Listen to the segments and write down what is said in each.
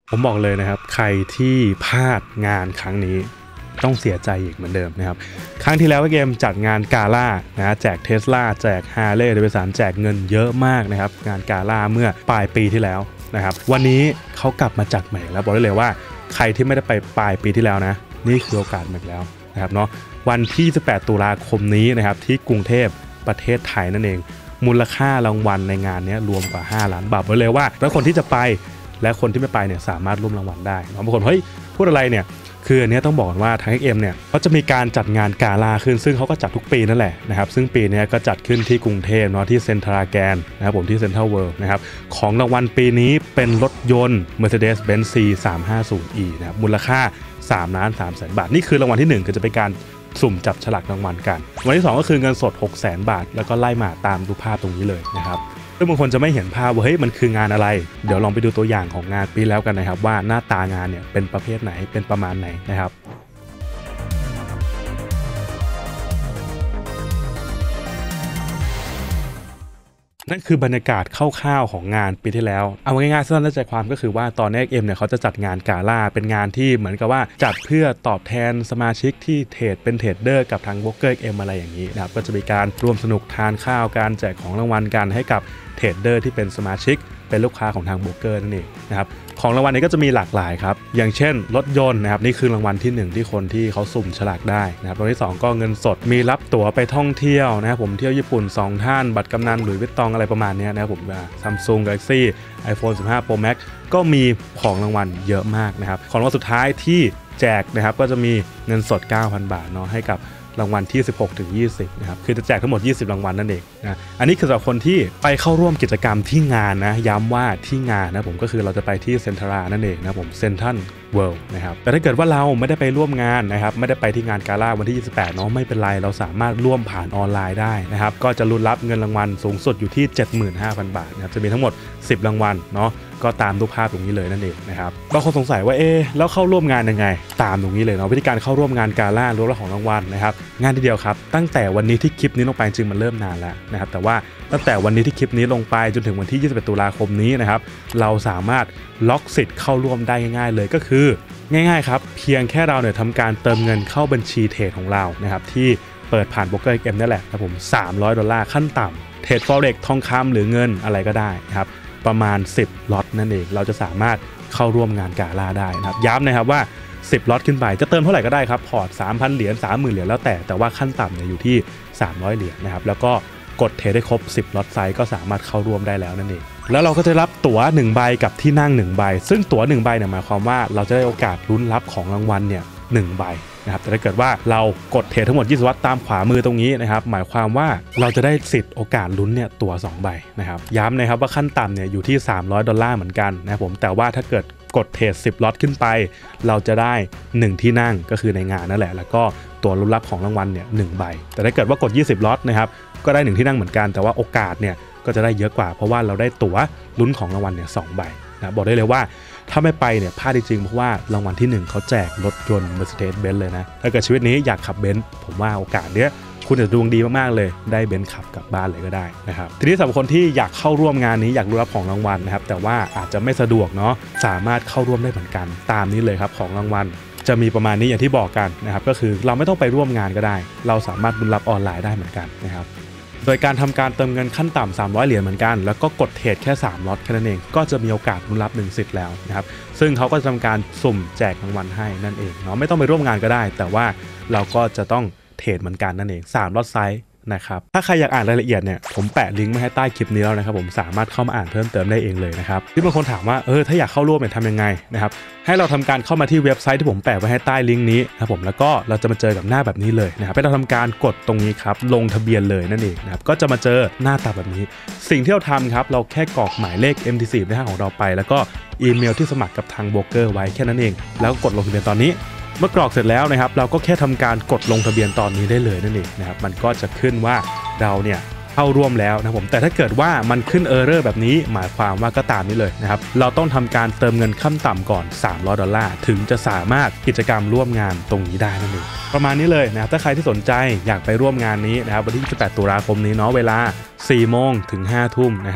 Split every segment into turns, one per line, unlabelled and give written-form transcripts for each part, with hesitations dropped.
ผมบอกเลยนะครับใครที่พลาดงานครั้งนี้ต้องเสียใจอีกเหมือนเดิมนะครับครั้งที่แล้วเกมจัดงานกาล่านะแจกเทสลาแจกฮาร์เลย์เดวิสันแจกเงินเยอะมากนะครับงานกาล่าเมื่อปลายปีที่แล้วนะครับวันนี้เขากลับมาจัดใหม่แล้วบอกได้เลยว่าใครที่ไม่ได้ไปปลายปีที่แล้วนะนี่คือโอกาสใหม่แล้วนะครับเนาะวันที่18ตุลาคมนี้นะครับที่กรุงเทพประเทศไทยนั่นเองมูลค่ารางวัลในงานนี้รวมกว่า5 ล้านบาทบอกเลยว่าแล้วคนที่จะไปและคนที่ไม่ไปเนี่ยสามารถร่วมรางวัลได้บางคนเฮ้ยพูดอะไรเนี่ยคืออันนี้ต้องบอกว่าทาง XM เนี่ยเขาจะมีการจัดงานกาล่าขึ้นซึ่งเขาก็จัดทุกปีนั่นแหละนะครับซึ่งปีนี้ก็จัดขึ้นที่กรุงเทพเนาะที่เซ็นทรัลแกรนด์นะครับผมที่เซ็นทรัลเวิลด์นะครับของรางวัลปีนี้เป็นรถยนต์ Mercedes-Benz C350e นะครับมูลค่า3,300,000 บาทนี่คือรางวัลที่1คือจะเป็นการสุ่มจับฉลากรางวัลกันวันที่2ก็คือเงินสด 600,000 บาทแล้วก็ไล่มาตามดูภาพตรงนี้เลยนะครับซึ่งบางคนจะไม่เห็นภาพว่าเฮ้ยมันคืองานอะไรเดี๋ยวลองไปดูตัวอย่างของงานปีแล้วกันนะครับว่าหน้าตางานเนี่ยเป็นประเภทไหนเป็นประมาณไหนนะครับนั่นคือบรรยากาศคร่าวๆของงานปีที่แล้วเอาง่ายๆสั้นๆใจความก็คือว่าตอนนี้ XM เนี่ยเขาจะจัดงานกาล่าเป็นงานที่เหมือนกับว่าจัดเพื่อตอบแทนสมาชิกที่เทรดเป็นเทรดเดอร์กับทางโบรกเกอร์ XM อะไรอย่างนี้นะครับก็จะมีการร่วมสนุกทานข้าวการแจกของรางวัลกันให้กับเทรดเดอร์ที่เป็นสมาชิกเป็นลูกค้าของทางโบรกเกอร์นั่นเองนะครับของรางวัลนี้ก็จะมีหลากหลายครับอย่างเช่นรถยนต์นะครับนี่คือรางวัลที่1ที่คนที่เขาสุ่มฉลากได้นะครับรางวัลที่2ก็เงินสดมีรับตั๋วไปท่องเที่ยวนะครับผมเที่ยวญี่ปุ่น2ท่านบัตรกำนันหลุยส์วิตตองอะไรประมาณนี้นะครับผมSamsung Galaxy iPhone 15 Pro Max ก็มีของรางวัลเยอะมากนะครับของรางวัลสุดท้ายที่แจกนะครับก็จะมีเงินสด 9,000 บาทเนาะให้กับรางวัลที่16 ถึง 20นะครับคือจะแจกทั้งหมด20รางวัลนั่นเองนะอันนี้คือสำหรับคนที่ไปเข้าร่วมกิจกรรมที่งานนะย้ำว่าที่งานนะผมก็คือเราจะไปที่เซ็นทรัลนั่นเองนะผมเซ็นทรัลเวิลด์นะครับแต่ถ้าเกิดว่าเราไม่ได้ไปร่วมงานนะครับไม่ได้ไปที่งานกาล่าวันที่28เนาะไม่เป็นไรเราสามารถร่วมผ่านออนไลน์ได้นะครับก็จะลุ้นรับเงินรางวัลสูงสุดอยู่ที่ 75,000 บาทนะครับจะมีทั้งหมด10รางวัลเนาะก็ตามรูปภาพตรงนี้เลยนั่นเองนะครับบางคนสงสัยว่าแล้วเข้าร่วมงานยังไงตามตรงนี้เลยเนาะวิธีการเข้าร่วมงานกาล่ารวมรับของรางวัลนะครับงานทีเดียวครับตั้งแต่วันนี้ที่คลิปนี้ลงไปจริงมันเริ่มนานแล้วนะครับแต่ว่าตั้งแต่วันนี้ที่คลิปนี้ลงไปจนถึงวันที่21ตุลาคมนี้นะครับเราสามารถล็อกสิทธิ์เข้าร่วมได้ง่ายๆเลยก็คือง่ายๆครับเพียงแค่เราเนี่ยทำการเติมเงินเข้าบัญชีเทรดของเรานะครับที่เปิดผ่านโบรกเกอร์ XM นั่นแหละครับผม$300ขั้นต่ำเทรด Forex ทองคำหรือเงินอะไรก็ได้นะครับประมาณ10ล็อตนั่นเองเราจะสามารถเข้าร่วมงานกาล่าได้นะครับย้ำนะครับว่า10ล็อตขึ้นไปจะเติมเท่าไหร่ก็ได้ครับพอร์ต 3,000 เหรียญ 30,000 เหรียญแล้วแต่ว่าขั้นต่ำเนี่ยอยู่ที่300 เหรียญนะครับแล้วก็กดเทรดได้ครบ10ล็อตไซส์ก็สามารถเข้าร่วมได้แล้วนั่นเองแล้วเราก็จะรับตั๋ว1ใบกับที่นั่ง1ใบซึ่งตั๋ว1ใบเนี่ยหมายความว่าเราจะได้โอกาสลุ้นรับของรางวัลเนี่ย1ใบนะครับแต่ถ้าเกิดว่าเรากดเทรดทั้งหมด20ล็อตตามขวามือตรงนี้นะครับหมายความว่าเราจะได้สิทธิ์โอกาสลุ้นเนี่ยตั๋ว2ใบนะครับย้ำนะครับว่าขั้นต่ำเนี่ยอยู่ที่$300เหมือนกันนะครับผมแต่ว่าถ้าเกิดกดเทรด10ล็อตขึ้นไปเราจะได้1ที่นั่งก็คือในงานนั่นแหละแล้วก็ตั๋วลุ้นรับของรางวัลเนี่ย1ใบแต่ถ้าเกิดว่ากด20ล็อตนะครับก็ได้1ที่นั่งเหมือนกันแต่ว่าโอกาสเนี่ยก็จะได้เยอะกว่าเพราะว่าเราได้ตั๋วลุ้นของรางวัลเนี่ย2ใบนะบอกได้เลยว่าถ้าไม่ไปเนี่ยพลาดจริงๆเพราะว่ารางวัลที่1เขาแจกรถยนต์ Mercedes-Benz เลยนะถ้าเกิดชีวิตนี้อยากขับเบนซ์ผมว่าโอกาสเนี้ยคุณจะดวงดีมากๆเลยได้เบนซ์ขับกลับบ้านเลยก็ได้นะครับทีนี้สำหรับคนที่อยากเข้าร่วมงานนี้อยากรู้รับของรางวัลนะครับแต่ว่าอาจจะไม่สะดวกเนาะสามารถเข้าร่วมได้เหมือนกันตามนี้เลยครับของรางวัลจะมีประมาณนี้อย่างที่บอกกันนะครับก็คือเราไม่ต้องไปร่วมงานก็ได้เราสามารถลุ้นรับออนไลน์ได้เหมือนกันนะครับโดยการทำการเติมเงินขั้นต่ำ300 เหรียญเหมือนกันแล้วก็กดเทรดแค่3ล็อตแค่นั้นเองก็จะมีโอกาสลุ้นรับ1สิทธิ์แล้วนะครับซึ่งเขาก็จะทำการสุ่มแจกรางวัลให้นั่นเองเนาะไม่ต้องไปร่วมงานก็ได้แต่ว่าเราก็จะต้องเทรดเหมือนกันนั่นเอง3ล็อตไซส์นะครับถ้าใครอยากอ่านรายละเอียดเนี่ยผมแปะลิงก์มาให้ใต้คลิปนี้แล้วนะครับผมสามารถเข้ามาอ่านเพิ่มเติมได้เองเลยนะครับที่บางคนถามว่าถ้าอยากเข้าร่วมเนี่ยทำยังไงนะครับให้เราทำการเข้ามาที่เว็บไซต์ที่ผมแปะไว้ให้ใต้ลิงก์นี้นะครับผมแล้วก็เราจะมาเจอกับหน้าแบบนี้เลยนะครับให้เราทำการกดตรงนี้ครับลงทะเบียนเลยนั่นเองนะครับก็จะมาเจอหน้าตาแบบนี้สิ่งที่เราทำครับเราแค่กรอกหมายเลข MT4 ในห้างของเราไปแล้วก็อีเมลที่สมัครกับทางโบรกเกอร์ไว้แค่นั้นเองแล้วกดลงทะเบียนตอนนี้เมื่อกรอกเสร็จแล้วนะครับเราก็แค่ทำการกดลงทะเบียนตอนนี้ได้เลยนั่นเองนะครับมันก็จะขึ้นว่าเราเนี่ยเข้าร่วมแล้วนะผมแต่ถ้าเกิดว่ามันขึ้นเออร์เรอร์แบบนี้หมายความว่าก็ตามนี้เลยนะครับเราต้องทำการเติมเงินขั้นต่ำก่อน$300ถึงจะสามารถกิจกรรมร่วมงานตรงนี้ได้นั่นเองประมาณนี้เลยนะครับถ้าใครที่สนใจอยากไปร่วมงานนี้นะครับวันที่28ตุลาคมนี้เนาะเวลา4 โมงถึง5 ทุ่มนะครับ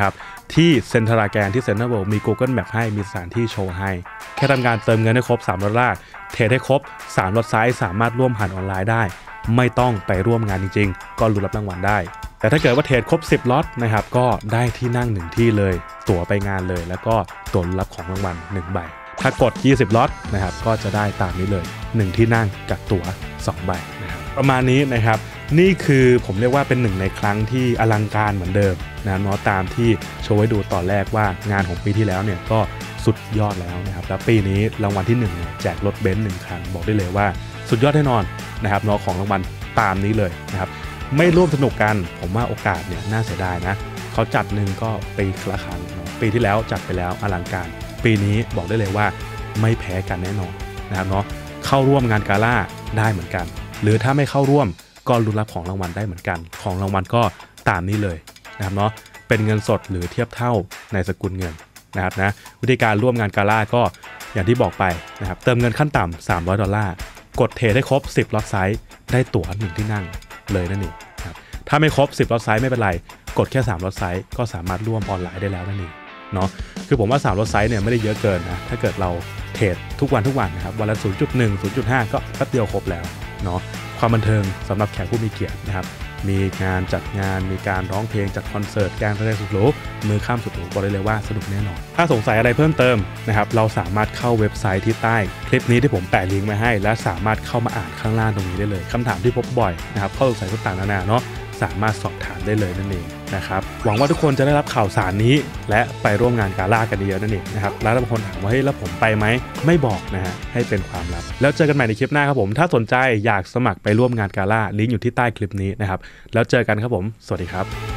ที่เซ็นทรัลแกรนด์ที่เซ็นทรัลเวิลด์มี Google Map ให้มีสถานที่โชว์ให้แค่ทำการเติมเงินให้ครบ$3เทรดให้ครบ3ล็อตไซส์สามารถร่วมผ่านออนไลน์ได้ไม่ต้องไปร่วมงานจริงๆก็ลุ้นรับรางวัลได้แต่ถ้าเกิดว่าเทรดครบ10ล็อตนะครับก็ได้ที่นั่ง1ที่เลยตั๋วไปงานเลยแล้วก็ตั๋วรับของรางวัล1ใบถ้ากด20ล็อตนะครับก็จะได้ตามนี้เลย1ที่นั่งกับตั๋ว2ใบนะครับประมาณนี้นะครับนี่คือผมเรียกว่าเป็นหนึ่งในครั้งที่อลังการเหมือนเดิมนะเนาะตามที่โชว์ให้ดูตอนแรกว่างานของปีที่แล้วเนี่ยก็สุดยอดแล้วนะครับแล้วปีนี้รางวัลที่1เนี่ยแจกรถเบนซ์1คันบอกได้เลยว่าสุดยอดแน่นอนนะครับเนาะของรางวัลตามนี้เลยนะครับไม่ร่วมสนุกกันผมว่าโอกาสเนี่ยน่าเสียดายนะเขาจัดหนึ่งก็ปีละครั้งปีที่แล้วจัดไปแล้วอลังการปีนี้บอกได้เลยว่าไม่แพ้กันแน่นอนนะครับเนาะเข้าร่วมงานกาล่าได้เหมือนกันหรือถ้าไม่เข้าร่วมก็ลุ้นรับของรางวัลได้เหมือนกันของรางวัลก็ตามนี้เลยนะครับเนาะเป็นเงินสดหรือเทียบเท่าในสกุลเงินนะครับนะวิธีการร่วมงานกาล่าก็อย่างที่บอกไปนะครับเติมเงินขั้นต่ำ$300กดเทรดให้ครบ10ล็อตไซส์ได้ตั๋ว1ที่นั่งเลยนั่นเองครับถ้าไม่ครบ10ล็อตไซส์ไม่เป็นไรกดแค่3ล็อตไซส์ก็สามารถร่วมออนไลน์ได้แล้วนั่นเองเนาะคือผมว่า3ล็อตไซส์เนี่ยไม่ได้เยอะเกินนะถ้าเกิดเราเทรดทุกวันนะครับวันละ 0.1 0.5 ก็แป๊บเดียวครบแล้วเนาะความบันเทิงสำหรับแขกผู้มีเกียรตินะครับมีงานจัดงานมีการร้องเพลงจัดคอนเสิร์ตการแสดงสุดหรูมือข้ามสุดหรูบอกได้เลยว่าสนุกแน่นอนถ้าสงสัยอะไรเพิ่มเติมนะครับเราสามารถเข้าเว็บไซต์ที่ใต้คลิปนี้ที่ผมแปะลิงก์ไว้ให้และสามารถเข้ามาอ่านข้างล่างตรงนี้ได้เลยคำถามที่พบบ่อยนะครับข้อสงสัยต่างๆนานาเนาะสามารถสอบถามได้เลยนั่นเองนะครับหวังว่าทุกคนจะได้รับข่าวสารนี้และไปร่วมงานกาล่ากันเยอะนั่นเองนะครับแล้วบางคนถามว่าเฮ้ยแล้วผมไปไหมไม่บอกนะฮะให้เป็นความลับแล้วเจอกันใหม่ในคลิปหน้าครับผมถ้าสนใจอยากสมัครไปร่วมงานกาล่าลิงก์อยู่ที่ใต้คลิปนี้นะครับแล้วเจอกันครับผมสวัสดีครับ